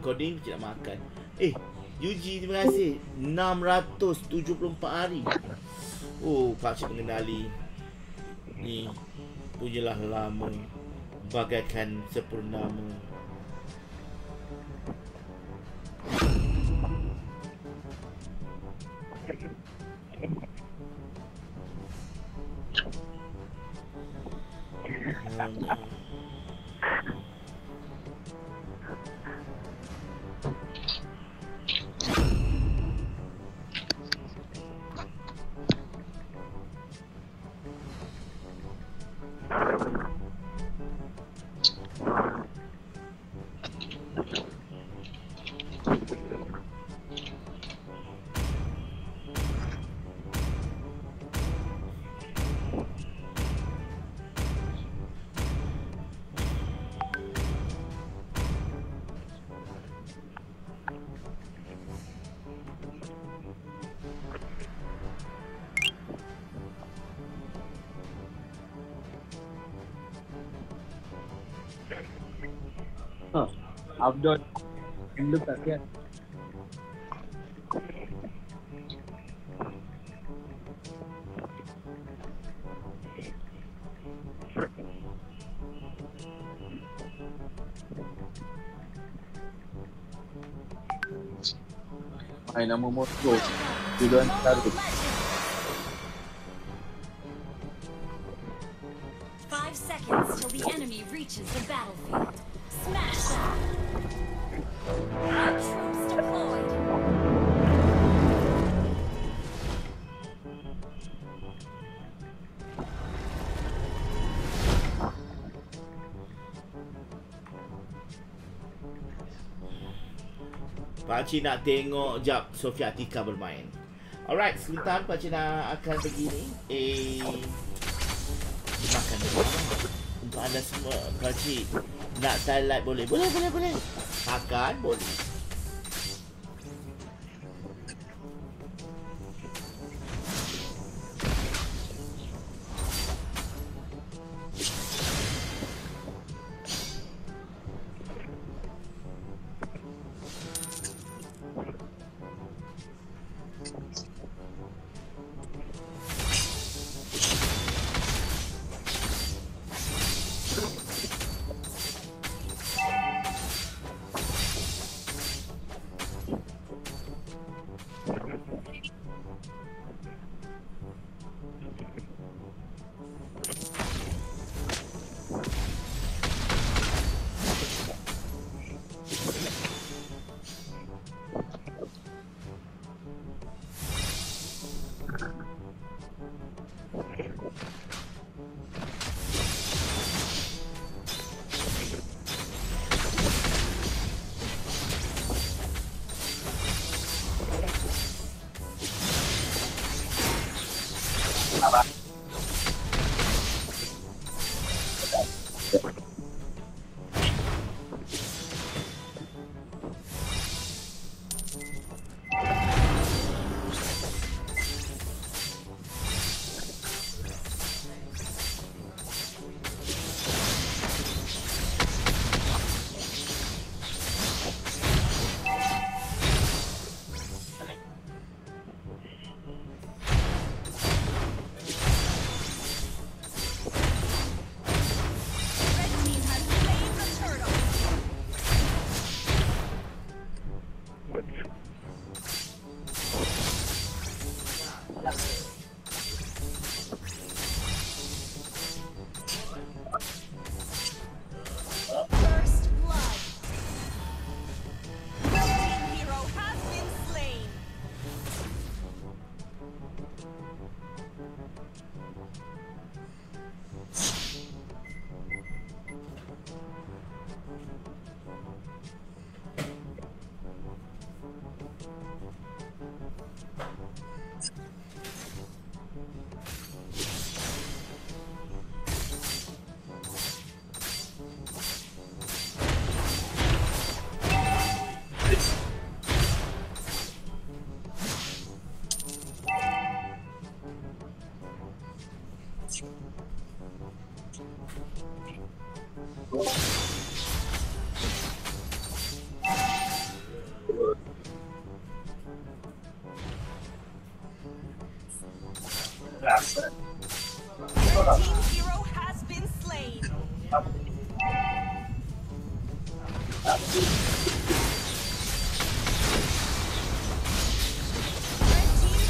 Coding tidak makan. Yuji terima kasih 674 hari. Oh, pakcik mengenali ni punyalah lama bagaikan sepurnama. Abdul Hindu kasihan. Main nama Mosko duluan taruh. 5 seconds till the enemy reaches the battlefield. Smash them! All troops deployed! Pakcik nak tengok jap Sofia Atika bermain. Alright, sebentar pakcik nak akan pergi ni. Makan dulu. Untuk anda semua, pakcik nak highlight boleh? Boleh. Makan boleh.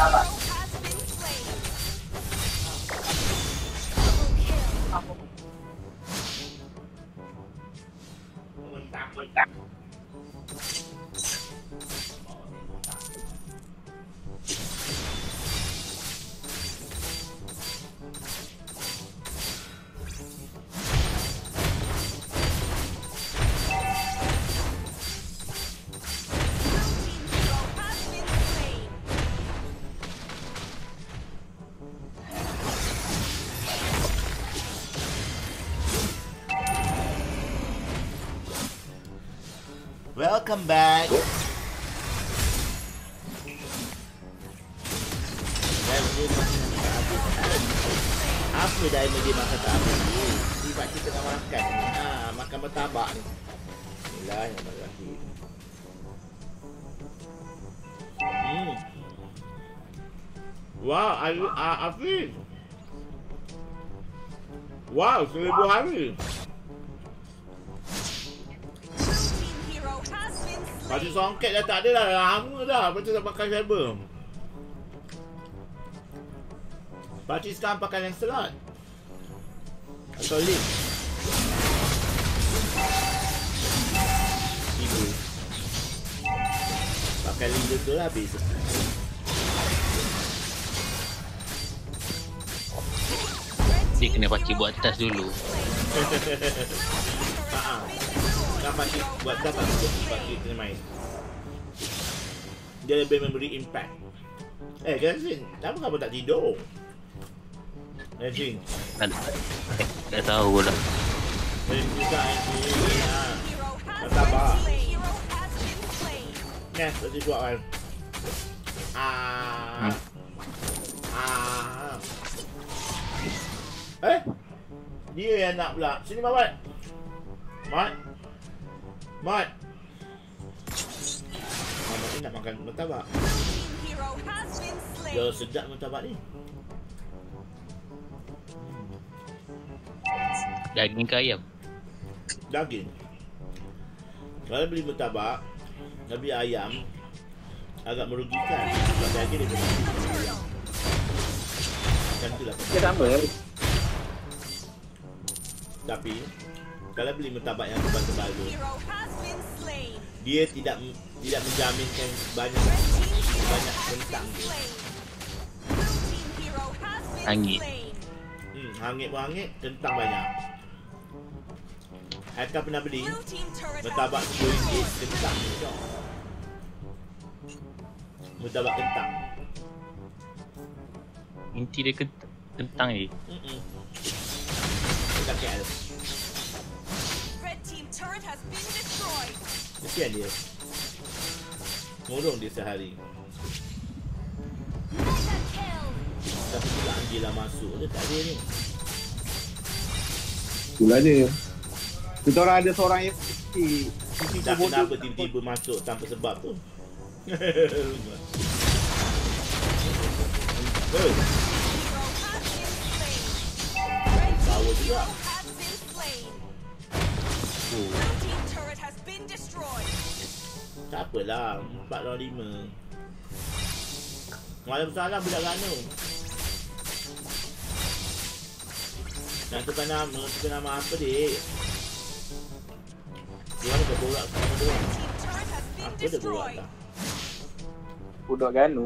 Welcome back. Apa diamond dia makan tak habis ni? Sebab kita tengah makan ni. Makan martabak ni. Bismillahirrahmanirrahim. Wow, Hafiz. Wow, 1000 hari. Baju songket dah tak ada dah, lama dah macam tak pakai fiber. Pakcik sekarang pakai Lancelot atau Link. Ibu pakai Link betul lah habis. Dia kena pakcik buat tas dulu. Nak pakcik buat tas tak cukup, pakcik kena main. Dia lebih memberi impact. Gazin, kenapa kamu tak tidur? Gazin Tak tahu lah. Gazin juga ni. Martabak. Nes, tadi buat kan. Dia yang nak pula. Sini Mat. Mat. Mat ni nak makan martabak. Dia sedap martabak ni. Daging ke ayam? Daging. Kalau beli martabak, beli ayam agak merugikan. Sebab daging dia kena ayam. Macam tu lah. Dia sama. Tapi kalau beli martabak yang tebal-tebal tu, dia tidak menjaminkan banyak kentang dia. Hangit. Hangit pun hangit, kentang banyak. Akan pernah beli martabak RM10 kentang ni tau. Martabak kentang. Inti dia kentang ni. Dekat KL. Kesian dia. Murung dia sehari. Tapi pula Angela masuk dia tak ada ni. Itulah dia. Kita orang ada seorang yang Tak kenapa tiba-tiba masuk tanpa sebab tu. Power juga. Tak apalah, 4 lawan 5. Waalaikumsalam budak Rano. Nak tukar nama apa dik? Dia ada borak sama dia. Apa dia borak tak? budak Ganu.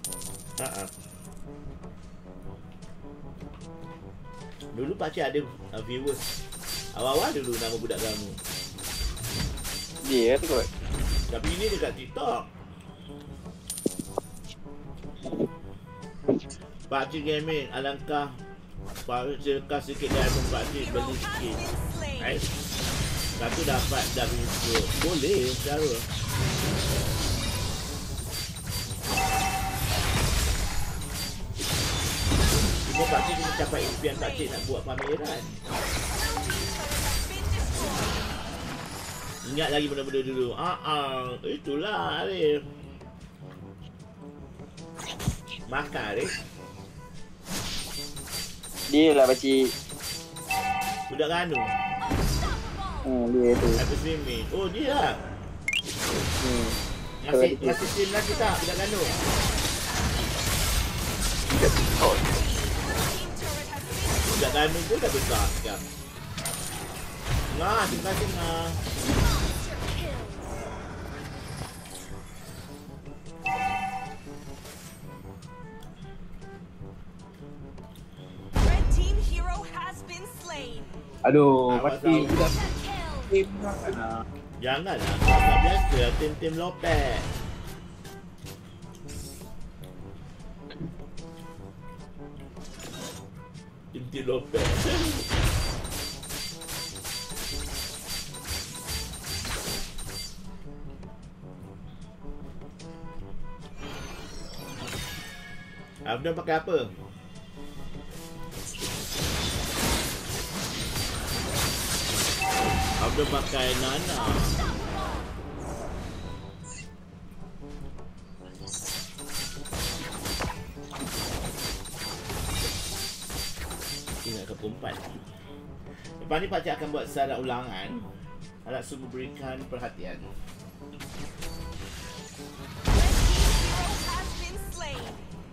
Dulu pakcik ada viewers awal-awal dulu nama budak Ganu. Dia tu kot. Tapi ini dekat TikTok. Pakcik gaming, alangkah pakcik sikit diamond pakcik beli sikit. Satu dapat dah video. Boleh cara. Cuma pakcik kena capai impian pakcik nak buat pameran. Ingat lagi benda-benda dulu. Itulah Arif. Makan Arif. Dia lah pakcik. Budak Ganu. Dia tu. Aku swimming. Oh dia lah. Masih stream lagi tak budak Ganu? Budak Danu tu dah besar sekarang. Nah, terima kasih Nah. Monster kill. Red team hero has been slain. Aduh, Awas, mati awas. budak Monster kill. tim kan. Janganlah, tak biasa tim-tim lopek. Tim-tim lopek. Abdul pakai apa? Abdul pakai Nana. Ingat ke perempat. Lepas ni pakcik akan buat syarat ulangan. Harap semua berikan perhatian. Red team hero has been slain.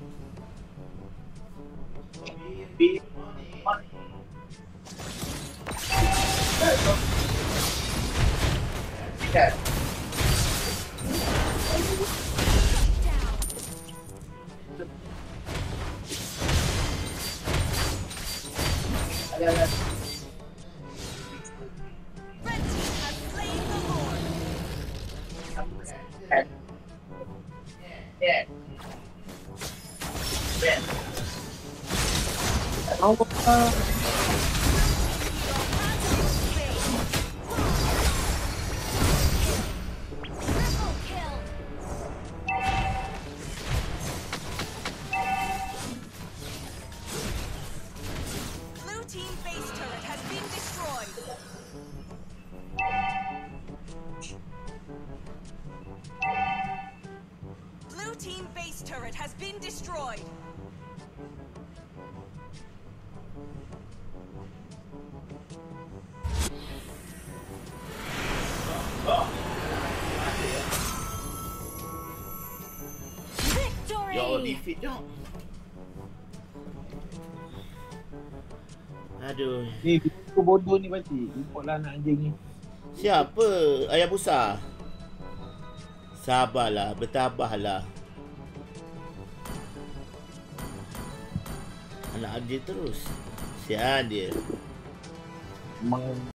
Red team has slain the Lord. Triple kill. Blue team base turret has been destroyed. Blue team base turret has been destroyed. Victory. Ya Allah, defeat jom. Aduh. Ni aku bodoh ni pasti. Import lah anak anjing ni. Siapa? Ayah Busa? Sabarlah, bertabahlah. Anak anjing terus. Sian dia. Memang